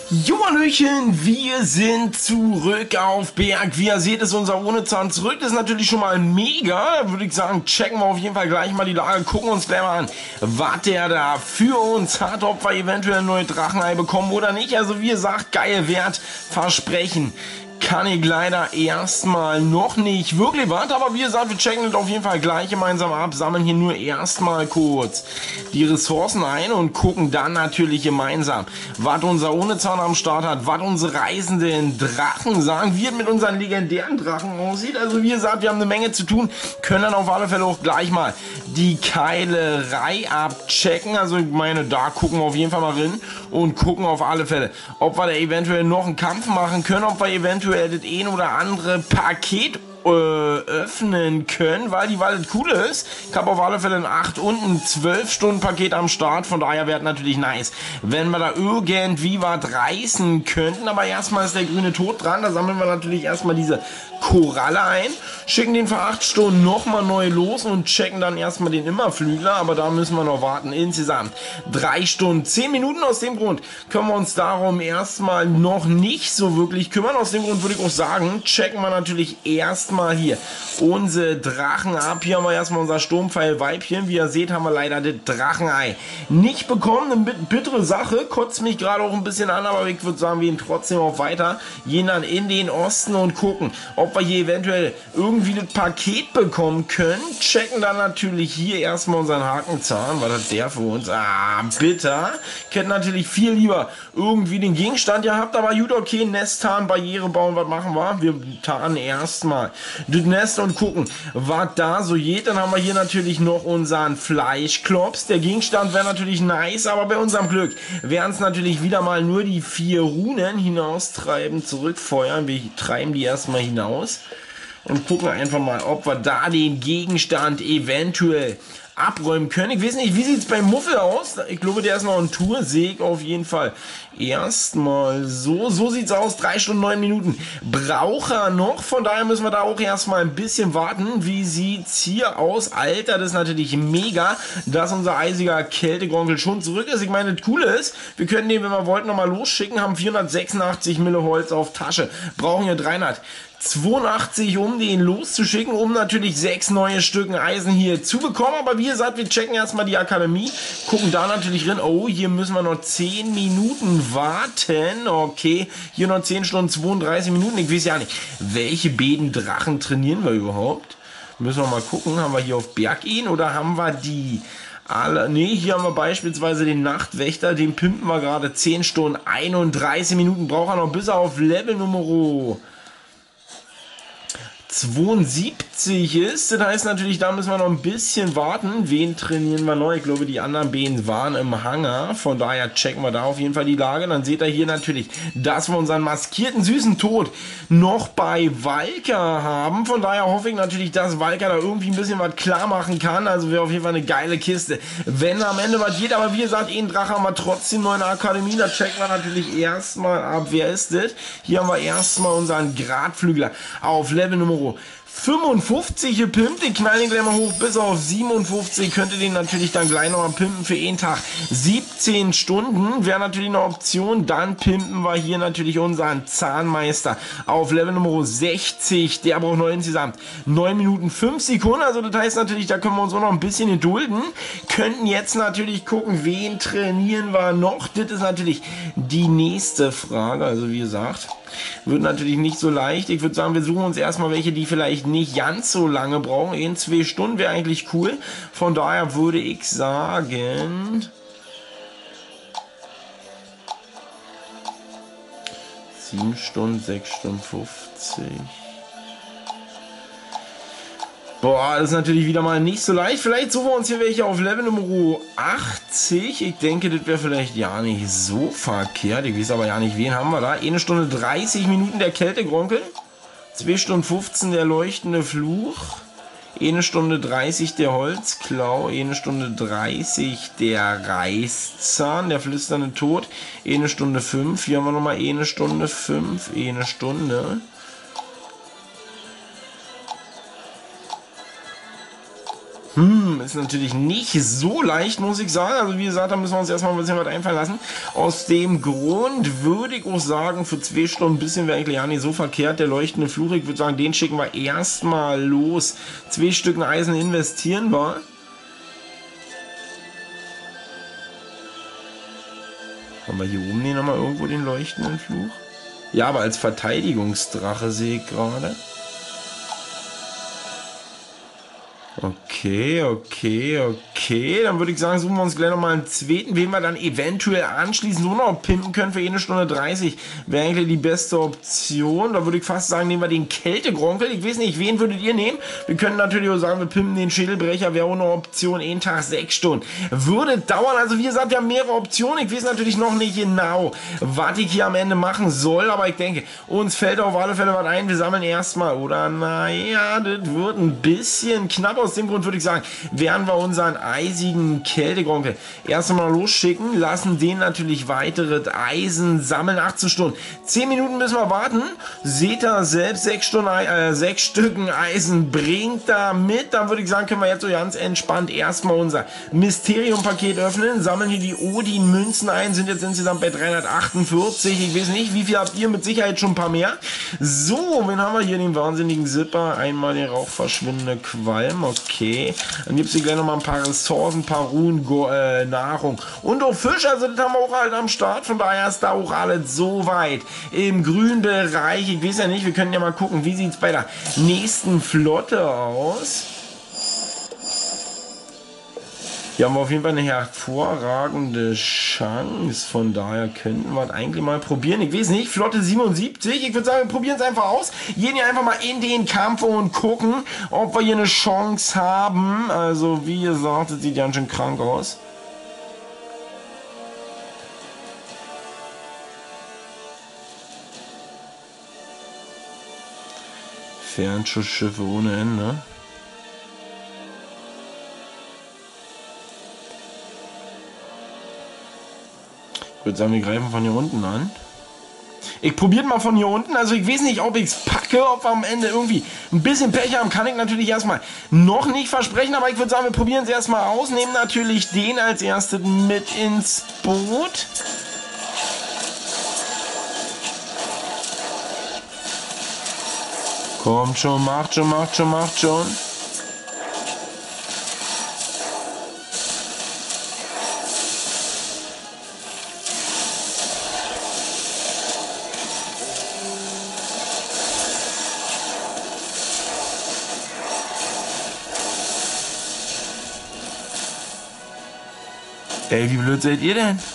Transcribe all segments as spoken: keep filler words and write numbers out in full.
Jo, Hallöchen, wir sind zurück auf Berg. Wie ihr seht, ist unser Ohnezahn zurück. Das ist natürlich schon mal mega. Da würde ich sagen, checken wir auf jeden Fall gleich mal die Lage. Gucken uns gleich mal an, was der da für uns hat. Ob wir eventuell ein neues Drachenei bekommen oder nicht. Also wie gesagt, geil Wert, Versprechen kann ich leider erstmal noch nicht wirklich was, aber wie gesagt, wir checken das auf jeden Fall gleich gemeinsam ab, sammeln hier nur erstmal kurz die Ressourcen ein und gucken dann natürlich gemeinsam, was unser Ohnezahn am Start hat, was unsere reisenden Drachen sagen, wie es mit unseren legendären Drachen aussieht. Also wie gesagt, wir haben eine Menge zu tun, können dann auf alle Fälle auch gleich mal die Keilerei abchecken. Also ich meine, da gucken wir auf jeden Fall mal rein und gucken auf alle Fälle, ob wir da eventuell noch einen Kampf machen können, ob wir eventuell das ein oder andere Paket äh, öffnen können, weil die weil das Coole ist. Ich habe auf alle Fälle ein acht und ein zwölf Stunden Paket am Start, von daher wäre es natürlich nice, wenn wir da irgendwie was reißen könnten, aber erstmal ist der grüne Tod dran, da sammeln wir natürlich erstmal diese Koralle ein, schicken den für acht Stunden nochmal neu los und checken dann erstmal den Immerflügler, aber da müssen wir noch warten. Insgesamt drei Stunden, zehn Minuten. Aus dem Grund können wir uns darum erstmal noch nicht so wirklich kümmern. Aus dem Grund würde ich auch sagen, checken wir natürlich erstmal hier unsere Drachen ab. Hier haben wir erstmal unser Sturmpfeil-Weibchen. Wie ihr seht, haben wir leider das Drachenei nicht bekommen. Eine bittere Sache, kotzt mich gerade auch ein bisschen an, aber ich würde sagen, wir gehen trotzdem auch weiter, gehen dann in den Osten und gucken, ob wir hier eventuell irgendwie das Paket bekommen können. Checken dann natürlich hier erstmal unseren Hakenzahn. Was hat der für uns? Ah, bitter. Ich hätte natürlich viel lieber irgendwie den Gegenstand gehabt, aber gut, okay, Nesttarn, Barriere bauen, was machen wir? Wir tarnen erstmal das Nest und gucken, was da so geht. Dann haben wir hier natürlich noch unseren Fleischklops. Der Gegenstand wäre natürlich nice, aber bei unserem Glück wären es natürlich wieder mal nur die vier Runen. Hinaustreiben, zurückfeuern. Wir treiben die erstmal hinaus und gucken einfach mal, ob wir da den Gegenstand eventuell abräumen können. Ich weiß nicht, wie sieht es beim Muffel aus? Ich glaube, der ist noch in Tour. Sehe ich auf jeden Fall erstmal so. So sieht es aus. drei Stunden, neun Minuten braucht er noch. Von daher müssen wir da auch erstmal ein bisschen warten. Wie sieht es hier aus? Alter, das ist natürlich mega, dass unser eisiger Kältegronkel schon zurück ist. Ich meine, das Coole ist, wir können den, wenn wir wollten, nochmal losschicken. Haben vierhundertsechsundachtzig Mille Holz auf Tasche. Brauchen hier dreihundertzweiundachtzig, um den loszuschicken, um natürlich sechs neue Stücken Eisen hier zu bekommen. Aber wie gesagt, wir checken erstmal die Akademie, gucken da natürlich drin. Oh, hier müssen wir noch zehn Minuten warten. Okay, hier noch zehn Stunden, zweiunddreißig Minuten. Ich weiß ja nicht, welche beiden Drachen trainieren wir überhaupt. Müssen wir mal gucken. Haben wir hier auf Berg ihn oder haben wir die alle? Ne, hier haben wir beispielsweise den Nachtwächter. Den pimpen wir gerade zehn Stunden, einunddreißig Minuten. Braucht er noch bis er auf Level Nummer zweiundsiebzig ist. Das heißt natürlich, da müssen wir noch ein bisschen warten. Wen trainieren wir neu? Ich glaube, die anderen beiden waren im Hangar. Von daher checken wir da auf jeden Fall die Lage. Dann seht ihr hier natürlich, dass wir unseren maskierten süßen Tod noch bei Valka haben. Von daher hoffe ich natürlich, dass Valka da irgendwie ein bisschen was klar machen kann. Also wäre auf jeden Fall eine geile Kiste, wenn am Ende was geht. Aber wie gesagt, einen Drache haben wir trotzdem noch in der Akademie. Da checken wir natürlich erstmal ab, wer ist das? Hier haben wir erstmal unseren Gradflügler auf Level Nummer fünfundfünfzig gepimpt, den knallen den gleich mal hoch bis auf siebenundfünfzig, könnte den natürlich dann gleich noch mal pimpen für einen Tag. siebzehn Stunden wäre natürlich eine Option, dann pimpen wir hier natürlich unseren Zahnmeister auf Level Nummer sechzig, der braucht noch insgesamt neun Minuten fünf Sekunden, also das heißt natürlich, da können wir uns auch noch ein bisschen gedulden, könnten jetzt natürlich gucken, wen trainieren wir noch, das ist natürlich die nächste Frage, also wie gesagt, wird natürlich nicht so leicht. Ich würde sagen, wir suchen uns erstmal welche, die vielleicht nicht ganz so lange brauchen. In zwei Stunden wäre eigentlich cool. Von daher würde ich sagen, sieben Stunden, sechs Stunden fünfzig. Boah, das ist natürlich wieder mal nicht so leicht. Vielleicht suchen wir uns hier welche auf Level Nummer achtzig. Ich denke, das wäre vielleicht ja nicht so verkehrt. Ich weiß aber ja nicht, wen haben wir da. eine Stunde dreißig Minuten der Kältegronkel. zwei Stunden fünfzehn der leuchtende Fluch. eine Stunde dreißig der Holzklau. eine Stunde dreißig der Reißzahn, der flüsternde Tod. eine Stunde fünf. Hier haben wir nochmal eine Stunde fünf. eine Stunde. Hm, ist natürlich nicht so leicht, muss ich sagen. Also wie gesagt, da müssen wir uns erstmal ein bisschen was einfallen lassen. Aus dem Grund würde ich auch sagen, für zwei Stunden ein bisschen wäre eigentlich ja nicht so verkehrt. Der leuchtende Fluch, ich würde sagen, den schicken wir erstmal los. Zwei Stücken Eisen investieren wir. Haben wir hier oben den nochmal irgendwo den leuchtenden Fluch? Ja, aber als Verteidigungsdrache sehe ich gerade. Okay, okay, okay. Dann würde ich sagen, suchen wir uns gleich nochmal einen zweiten, wen wir dann eventuell anschließend nur noch pimpen können für eine Stunde dreißig. Wäre eigentlich die beste Option. Da würde ich fast sagen, nehmen wir den Kältegronkel. Ich weiß nicht, wen würdet ihr nehmen? Wir können natürlich auch sagen, wir pimpen den Schädelbrecher. Wäre auch eine Option. Einen Tag, sechs Stunden. Würde dauern. Also wie gesagt, wir haben mehrere Optionen. Ich weiß natürlich noch nicht genau, was ich hier am Ende machen soll. Aber ich denke, uns fällt auf alle Fälle was ein. Wir sammeln erstmal. Oder naja, das wird ein bisschen knapp. Aus dem Grund würde ich sagen, werden wir unseren eisigen Kältegronkel erst einmal losschicken, lassen den natürlich weitere Eisen sammeln, achtzehn Stunden. zehn Minuten müssen wir warten. Seht ihr selbst, sechs Stunden, äh, sechs Stücken Eisen bringt da mit. Dann würde ich sagen, können wir jetzt so ganz entspannt erstmal unser Mysterium-Paket öffnen, sammeln hier die Odin-Münzen ein, sind jetzt insgesamt bei dreihundertachtundvierzig. Ich weiß nicht, wie viel habt ihr? Mit Sicherheit schon ein paar mehr. So, wen haben wir hier? Den wahnsinnigen Zipper. Einmal den rauchverschwindende Qualm. Okay, dann gibt es hier gleich nochmal ein paar Ressourcen, ein paar Ruhen, Go äh, Nahrung und auch Fisch, also das haben wir auch halt am Start, von daher ist da auch alles so weit im grünen Bereich. Ich weiß ja nicht, wir können ja mal gucken, wie sieht es bei der nächsten Flotte aus. Hier haben wir auf jeden Fall eine hervorragende Chance, von daher könnten wir es eigentlich mal probieren. Ich weiß nicht, Flotte siebenundsiebzig, ich würde sagen, wir probieren es einfach aus. Gehen hier einfach mal in den Kampf und gucken, ob wir hier eine Chance haben. Also wie gesagt, das sieht ganz schön krank aus. Fernschussschiffe ohne Ende. Ich würde sagen, wir greifen von hier unten an. Ich probiere mal von hier unten. Also ich weiß nicht, ob ich es packe, ob wir am Ende irgendwie ein bisschen Pech haben. Kann ich natürlich erstmal noch nicht versprechen. Aber ich würde sagen, wir probieren es erstmal aus. Nehmen natürlich den als erstes mit ins Boot. Kommt schon, macht schon, macht schon, macht schon. Ey, wie blöd seid ihr denn?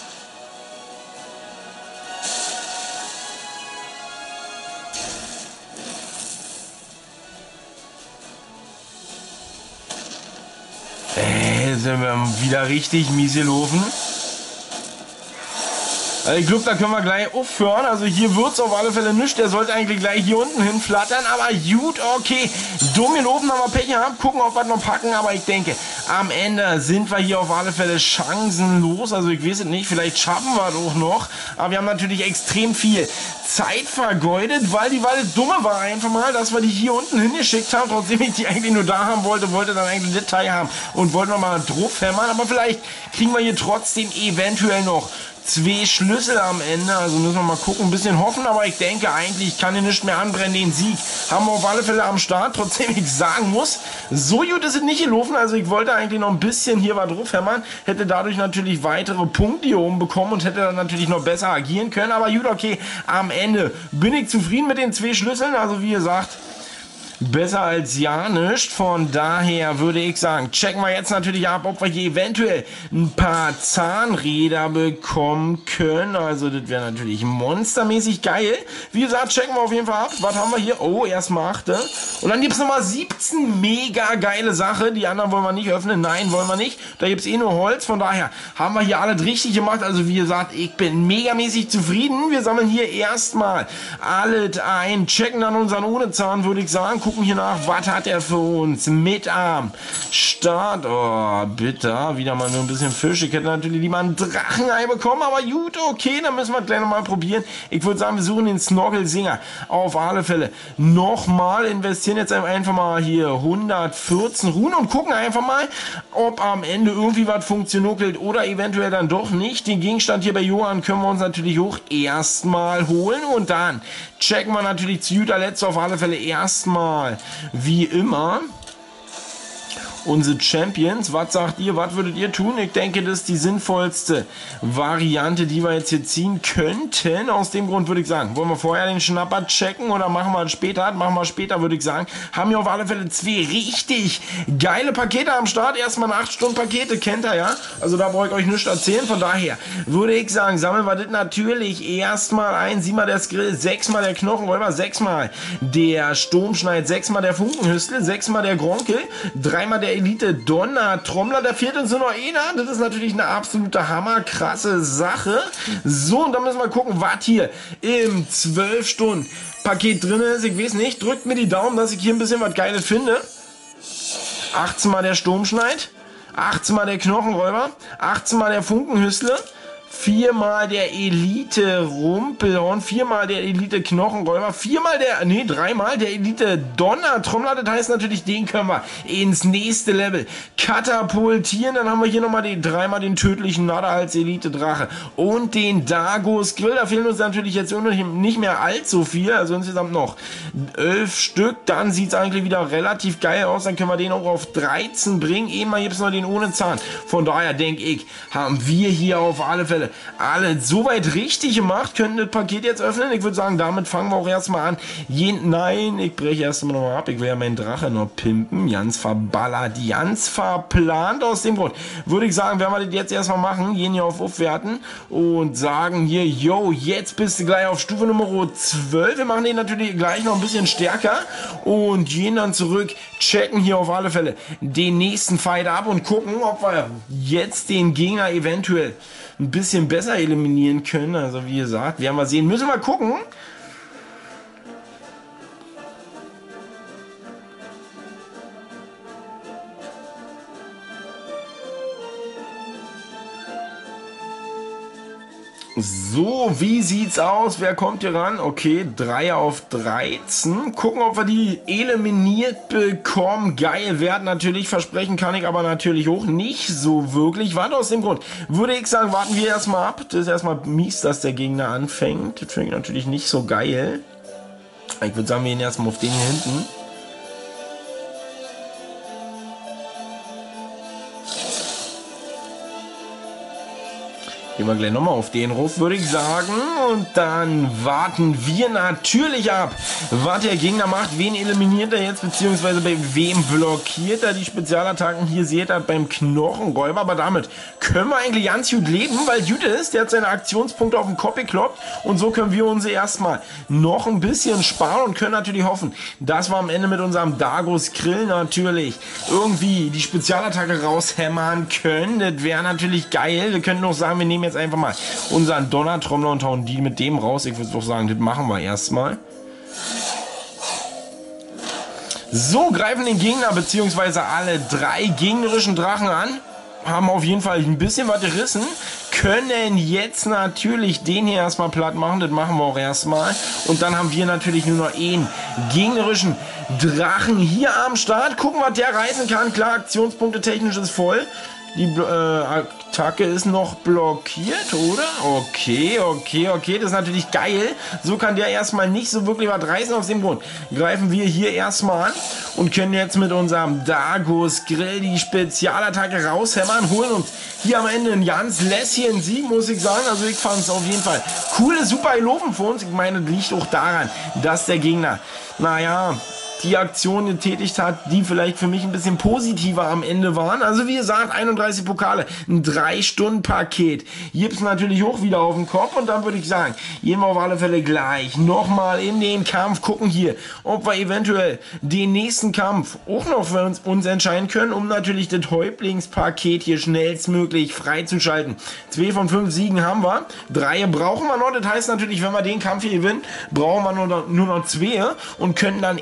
Ey, sind wir wieder richtig mies gelaufen. Also ich glaube, da können wir gleich aufhören. Also hier wird es auf alle Fälle nichts. Der sollte eigentlich gleich hier unten hin flattern. Aber gut, okay. Dumm gelaufen, haben wir Pech gehabt. Gucken, ob wir noch packen. Aber ich denke, am Ende sind wir hier auf alle Fälle chancenlos. Also ich weiß es nicht. Vielleicht schaffen wir es auch noch. Aber wir haben natürlich extrem viel Zeit vergeudet, weil die weil das Dumme war einfach mal, dass wir die hier unten hingeschickt haben. Trotzdem ich die eigentlich nur da haben wollte, wollte dann eigentlich ein Detail haben und wollte noch mal drauf hämmern. Aber vielleicht kriegen wir hier trotzdem eventuell noch zwei Schlüssel am Ende, also müssen wir mal gucken, ein bisschen hoffen, aber ich denke eigentlich kann hier nicht mehr anbrennen. Den Sieg haben wir auf alle Fälle am Start, trotzdem ich sagen muss, so gut ist es nicht gelaufen, also ich wollte eigentlich noch ein bisschen hier was drauf hämmern, hätte dadurch natürlich weitere Punkte hier oben bekommen und hätte dann natürlich noch besser agieren können, aber gut, okay, am Ende bin ich zufrieden mit den zwei Schlüsseln, also wie gesagt, besser als ja nicht. Von daher würde ich sagen, checken wir jetzt natürlich ab, ob wir hier eventuell ein paar Zahnräder bekommen können. Also das wäre natürlich monstermäßig geil. Wie gesagt, checken wir auf jeden Fall ab. Was haben wir hier? Oh, erstmal achte. Und dann gibt es nochmal siebzehn mega geile Sache. Die anderen wollen wir nicht öffnen. Nein, wollen wir nicht. Da gibt es eh nur Holz. Von daher haben wir hier alles richtig gemacht. Also wie gesagt, ich bin megamäßig zufrieden. Wir sammeln hier erstmal alles ein. Checken dann unseren ohne Zahn, würde ich sagen. gucken hier nach, was hat er für uns mit am Start. Oh, bitter, wieder mal nur ein bisschen Fisch. Ich hätte natürlich lieber einen Drachenei bekommen, aber gut, okay, dann müssen wir gleich nochmal probieren. Ich würde sagen, wir suchen den Snorkelsinger auf alle Fälle. Nochmal investieren jetzt einfach mal hier hundertvierzehn Runen und gucken einfach mal, ob am Ende irgendwie was funktioniert oder eventuell dann doch nicht. Den Gegenstand hier bei Johann können wir uns natürlich auch erstmal holen und dann checken wir natürlich zu guter Letzt auf alle Fälle erstmal wie immer unsere Champions. Was sagt ihr? Was würdet ihr tun? Ich denke, das ist die sinnvollste Variante, die wir jetzt hier ziehen könnten. Aus dem Grund würde ich sagen, wollen wir vorher den Schnapper checken oder machen wir es später? Machen wir später, würde ich sagen. Haben wir auf alle Fälle zwei richtig geile Pakete am Start. Erstmal acht Stunden Pakete, kennt ihr ja. Also da brauche ich euch nichts erzählen. Von daher würde ich sagen, sammeln wir das natürlich erstmal ein. Siebenmal der Skrill, sechsmal der Knochenräuber, sechsmal der Sturmschneid, sechsmal der Funkenhüstel, sechsmal der Gronkel, dreimal der Elite Donner Trommler, der fehlt uns nur noch einer. Das ist natürlich eine absolute hammerkrasse Sache. So, und dann müssen wir gucken, was hier im zwölf Stunden Paket drin ist. Ich weiß nicht, drückt mir die Daumen, dass ich hier ein bisschen was Geiles finde. achtzehn Mal der Sturmschneid, achtzehn Mal der Knochenräuber, achtzehn Mal der Funkenhüstle, viermal der Elite Rumpelhorn, viermal der Elite Knochenräuber, viermal der, nee, dreimal der Elite Donnertrommler. Das heißt natürlich, den können wir ins nächste Level katapultieren. Dann haben wir hier nochmal den, dreimal den tödlichen Nader als Elite Drache und den Dagos Grill. Da fehlen uns natürlich jetzt nicht mehr allzu viel, also insgesamt noch elf Stück. Dann sieht es eigentlich wieder relativ geil aus. Dann können wir den auch auf dreizehn bringen. Einmal gibt es noch den ohne Zahn. Von daher denke ich, haben wir hier auf alle Fälle alle soweit richtig gemacht, können das Paket jetzt öffnen. Ich würde sagen, damit fangen wir auch erstmal an. Je, nein, ich breche erstmal nochmal ab. Ich will ja meinen Drache noch pimpen. Ganz verballert, ganz verplant. Aus dem Grund würde ich sagen, werden wir das jetzt erstmal machen. Gehen hier auf Aufwerten und sagen hier, yo, jetzt bist du gleich auf Stufe Nummer zwölf. Wir machen den natürlich gleich noch ein bisschen stärker und gehen dann zurück, checken hier auf alle Fälle den nächsten Fight ab und gucken, ob wir jetzt den Gegner eventuell ein bisschen besser eliminieren können. Also wie gesagt, werden wir sehen. Müssen wir gucken. So, wie sieht's aus? Wer kommt hier ran? Okay, drei auf dreizehn. Gucken, ob wir die eliminiert bekommen. Geil, Wert natürlich. Versprechen kann ich aber natürlich auch nicht so wirklich. Warte, aus dem Grund würde ich sagen, warten wir erstmal ab. Das ist erstmal mies, dass der Gegner anfängt. Das finde ich natürlich nicht so geil. Ich würde sagen, wir gehen erstmal auf den hier hinten. Gehen wir gleich nochmal auf den Ruf, würde ich sagen. Und dann warten wir natürlich ab, was der Gegner macht. Wen eliminiert er jetzt, beziehungsweise bei wem blockiert er die Spezialattacken. Hier seht ihr beim Knochenräuber. Aber damit können wir eigentlich ganz gut leben, weil gut ist, der hat seine Aktionspunkte auf den Kopf gekloppt. Und so können wir uns erstmal noch ein bisschen sparen und können natürlich hoffen, dass wir am Ende mit unserem Dagos Grill natürlich irgendwie die Spezialattacke raushämmern können. Das wäre natürlich geil. Wir könnten auch sagen, wir nehmen jetzt einfach mal unseren Donnertrommler und hauen die mit dem raus. Ich würde doch sagen, das machen wir erstmal. So, greifen den Gegner bzw. alle drei gegnerischen Drachen an. Haben auf jeden Fall ein bisschen was gerissen. Können jetzt natürlich den hier erstmal platt machen. Das machen wir auch erstmal. Und dann haben wir natürlich nur noch einen gegnerischen Drachen hier am Start. Gucken, was der reißen kann. Klar, Aktionspunkte technisch ist voll. Die äh, Attacke ist noch blockiert, oder? Okay, okay, okay. Das ist natürlich geil. So kann der erstmal nicht so wirklich was reißen. Aus dem Grund greifen wir hier erstmal an und können jetzt mit unserem Dagos Grill die Spezialattacke raushämmern. Holen uns hier am Ende ein ganz lässigen Sieg, muss ich sagen. Also ich fand es auf jeden Fall coole, super Loben für uns. Ich meine, das liegt auch daran, dass der Gegner, naja, die Aktion getätigt hat, die vielleicht für mich ein bisschen positiver am Ende waren. Also wie gesagt, einunddreißig Pokale, ein drei Stunden Paket. Gibt es natürlich auch wieder auf den Kopf und dann würde ich sagen, gehen wir auf alle Fälle gleich nochmal in den Kampf, gucken hier, ob wir eventuell den nächsten Kampf auch noch für uns, uns entscheiden können, um natürlich das Häuptlingspaket hier schnellstmöglich freizuschalten. Zwei von fünf Siegen haben wir, drei brauchen wir noch. Das heißt natürlich, wenn wir den Kampf hier gewinnen, brauchen wir nur noch, nur noch zwei und können dann eventuell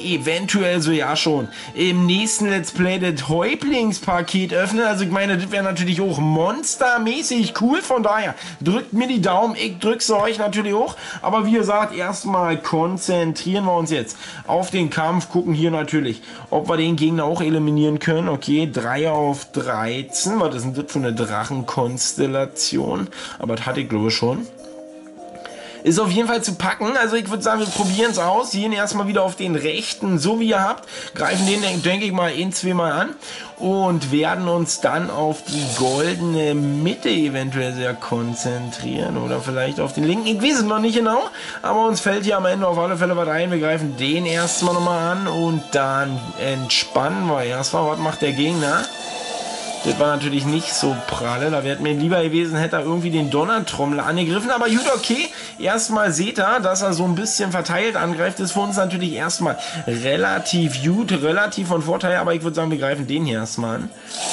eventuell so ja schon im nächsten Let's Play das Häuptlingspaket öffnen. Also ich meine, das wäre natürlich auch monstermäßig cool. Von daher drückt mir die Daumen, ich drück's euch natürlich auch. Aber wie gesagt, erstmal konzentrieren wir uns jetzt auf den Kampf. Gucken hier natürlich, ob wir den Gegner auch eliminieren können. Okay, drei auf dreizehn. Was ist denn das für eine Drachenkonstellation? Aber das hatte ich glaube ich schon. Ist auf jeden Fall zu packen, also ich würde sagen, wir probieren es aus, gehen erstmal wieder auf den rechten, so wie ihr habt, greifen den, denke ich mal, ein, zwei Mal an und werden uns dann auf die goldene Mitte eventuell sehr konzentrieren oder vielleicht auf den linken, ich weiß es noch nicht genau, aber uns fällt hier am Ende auf alle Fälle was ein, wir greifen den erstmal nochmal an und dann entspannen wir erstmal, was macht der Gegner? Das war natürlich nicht so pralle, da wäre mir lieber gewesen, hätte er irgendwie den Donnertrommler angegriffen, aber gut, okay, erstmal seht ihr, dass er so ein bisschen verteilt angreift, ist für uns natürlich erstmal relativ gut, relativ von Vorteil, aber ich würde sagen, wir greifen den hier erstmal an.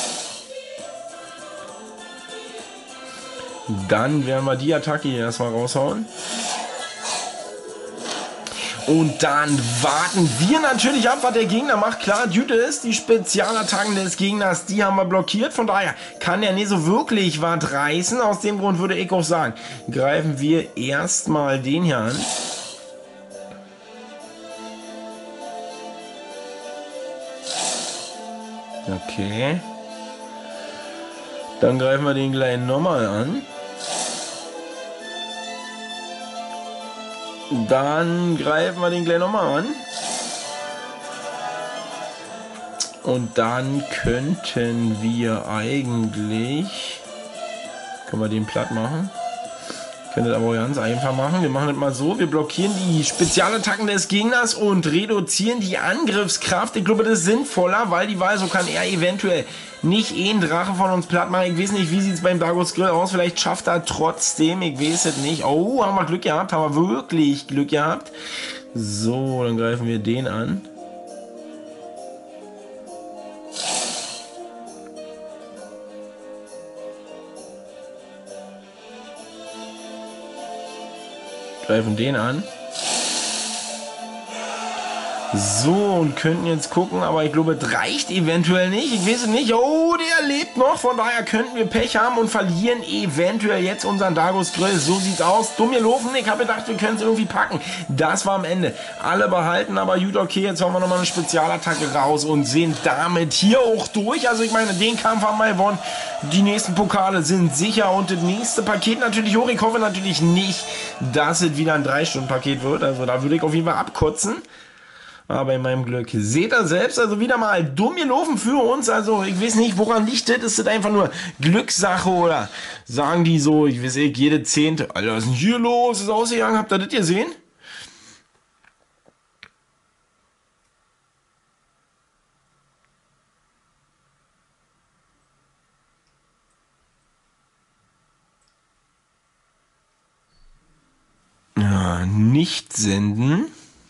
Dann werden wir die Attacke hier erstmal raushauen. Und dann warten wir natürlich ab, was der Gegner macht. Klar, Dude ist, die Spezialattacken des Gegners, die haben wir blockiert. Von daher kann er nicht so wirklich was reißen. Aus dem Grund würde ich auch sagen, greifen wir erstmal den hier an. Okay. Dann greifen wir den gleich nochmal an. Dann greifen wir den gleich nochmal an. Und dann könnten wir eigentlich... Können wir den platt machen? Können das aber auch ganz einfach machen. Wir machen das mal so. Wir blockieren die Spezialattacken des Gegners und reduzieren die Angriffskraft. Ich glaube, das ist sinnvoller, weil die Wahl so kann er eventuell nicht eh einen Drache von uns platt machen. Ich weiß nicht, wie sieht es beim Dagos Grill aus. Vielleicht schafft er trotzdem. Ich weiß es nicht. Oh, haben wir Glück gehabt. Haben wir wirklich Glück gehabt. So, dann greifen wir den an. Greifen den an. So, und könnten jetzt gucken, aber ich glaube, es reicht eventuell nicht. Ich weiß es nicht. Oh, der lebt noch. Von daher könnten wir Pech haben und verlieren eventuell jetzt unseren Dagos Grill. So sieht's aus. Dumm gelaufen. Ich habe gedacht, wir können es irgendwie packen. Das war am Ende. Alle behalten, aber gut, okay, jetzt haben wir nochmal eine Spezialattacke raus und sind damit hier auch durch. Also ich meine, den Kampf haben wir gewonnen. Die nächsten Pokale sind sicher und das nächste Paket natürlich hoch. Ich hoffe natürlich nicht, dass es wieder ein drei Stunden Paket wird. Also da würde ich auf jeden Fall abkotzen. Aber in meinem Glück seht ihr selbst, also wieder mal dumm gelaufen für uns. Also ich weiß nicht, woran liegt das? Ist das einfach nur Glückssache oder sagen die so, ich weiß nicht, jede Zehnte, Alter, was ist denn hier los? Ist ausgegangen, habt ihr das gesehen? Ja, nicht senden.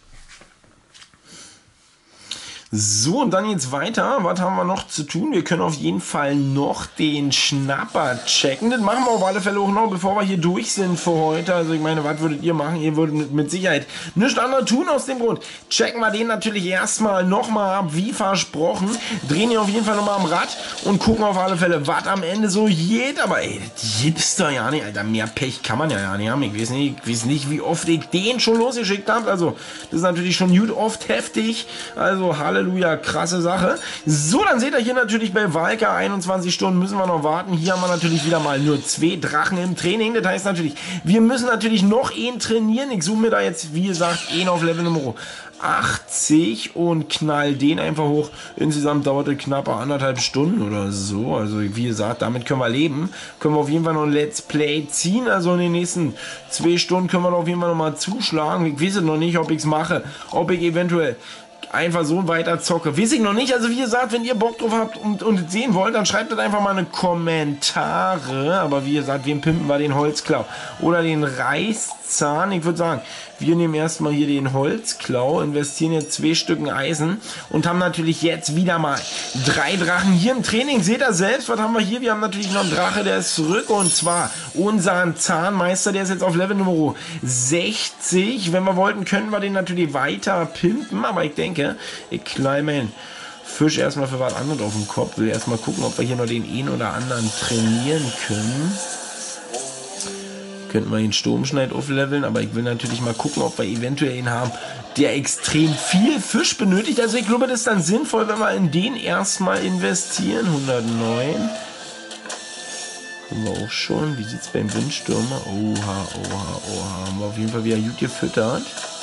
So, und dann jetzt weiter. Was haben wir noch zu tun? Wir können auf jeden Fall noch den Schnapper checken. Das machen wir auf alle Fälle auch noch, bevor wir hier durch sind für heute. Also ich meine, was würdet ihr machen? Ihr würdet mit Sicherheit nichts anderes tun aus dem Grund. Checken wir den natürlich erstmal nochmal ab, wie versprochen. Drehen hier auf jeden Fall nochmal am Rad und gucken auf alle Fälle, was am Ende so geht. Aber ey, das gibt's doch ja nicht, Alter. Mehr Pech kann man ja ja nicht haben. Ich weiß nicht, ich weiß nicht, wie oft ich den schon losgeschickt habe. Also, das ist natürlich schon gut oft heftig. Also, Halleluja. Halleluja, krasse Sache. So, dann seht ihr hier natürlich bei Valka, einundzwanzig Stunden müssen wir noch warten. Hier haben wir natürlich wieder mal nur zwei Drachen im Training. Das heißt natürlich, wir müssen natürlich noch einen trainieren. Ich suche mir da jetzt, wie gesagt, einen auf Level Nummer achtzig und knall den einfach hoch. Insgesamt dauert es knapp anderthalb Stunden oder so. Also wie gesagt, damit können wir leben. Können wir auf jeden Fall noch ein Let's Play ziehen. Also in den nächsten zwei Stunden können wir da auf jeden Fall noch mal zuschlagen. Ich weiß noch nicht, ob ich es mache. Ob ich eventuell einfach so weiter zocke. Weiß ich noch nicht. Also wie gesagt, wenn ihr Bock drauf habt und, und sehen wollt, dann schreibt das einfach mal eine Kommentare. Aber wie gesagt, wem pimpen wir den Holzklau? Oder den Reißzahn? Ich würde sagen, wir nehmen erstmal hier den Holzklau, investieren jetzt zwei Stücken Eisen und haben natürlich jetzt wieder mal drei Drachen hier im Training. Seht ihr selbst, was haben wir hier? Wir haben natürlich noch einen Drache, der ist zurück und zwar unseren Zahnmeister, der ist jetzt auf Level Nummer sechzig. Wenn wir wollten, könnten wir den natürlich weiter pimpen, aber ich denke, denke, ich kleime meinen Fisch erstmal für was anderes auf den Kopf. Will erstmal gucken, ob wir hier noch den einen oder anderen trainieren können. Könnten wir den Sturmschneid aufleveln, aber ich will natürlich mal gucken, ob wir eventuell ihn haben, der extrem viel Fisch benötigt. Also ich glaube, das ist dann sinnvoll, wenn wir in den erstmal investieren. hundertneun. Haben wir auch schon. Wie sieht es beim Windstürmer? Oha, oha, oha. Haben wir auf jeden Fall wieder gut gefüttert.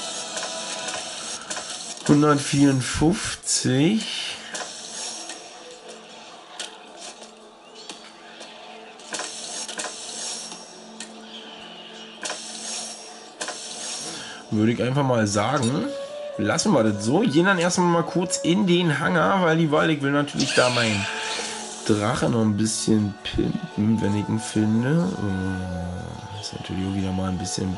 hundertvierundfünfzig. Würde ich einfach mal sagen, lassen wir das so. Gehen dann erstmal mal kurz in den Hangar, weil die Wahl, ich will natürlich da meinen Drache noch ein bisschen pimpen, wenn ich ihn finde. Oh, ist natürlich auch wieder mal ein bisschen...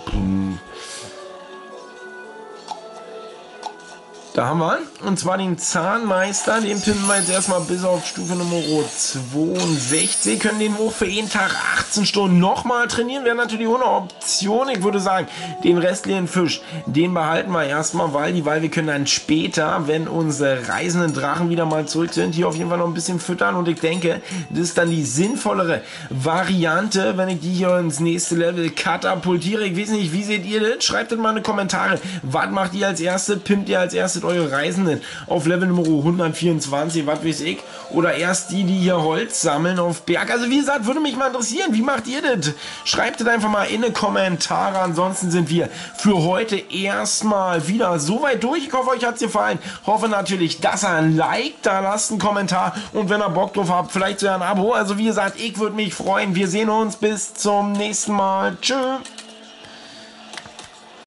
Da haben wir, und zwar den Zahnmeister, den pimpen wir jetzt erstmal bis auf Stufe Nummer zweiundsechzig, können den auch für jeden Tag achtzehn Stunden nochmal trainieren, wäre natürlich ohne Option. Ich würde sagen, den restlichen Fisch, den behalten wir erstmal, weil die, weil wir können dann später, wenn unsere reisenden Drachen wieder mal zurück sind, hier auf jeden Fall noch ein bisschen füttern, und ich denke, das ist dann die sinnvollere Variante, wenn ich die hier ins nächste Level katapultiere. Ich weiß nicht, wie seht ihr das? Schreibt das mal in die Kommentare. Was macht ihr als Erste? Pimpt ihr als Erstes eure Reisenden auf Level Nummer hundertvierundzwanzig, was weiß ich, oder erst die, die hier Holz sammeln auf Berg? Also wie gesagt, würde mich mal interessieren, wie macht ihr das? Schreibt es einfach mal in die Kommentare. Ansonsten sind wir für heute erstmal wieder so weit durch. Ich hoffe, euch hat es gefallen. Hoffe natürlich, dass ihr ein Like da lasst, einen Kommentar, und wenn ihr Bock drauf habt, vielleicht sogar ein Abo. Also wie gesagt, ich würde mich freuen. Wir sehen uns bis zum nächsten Mal. Tschüss.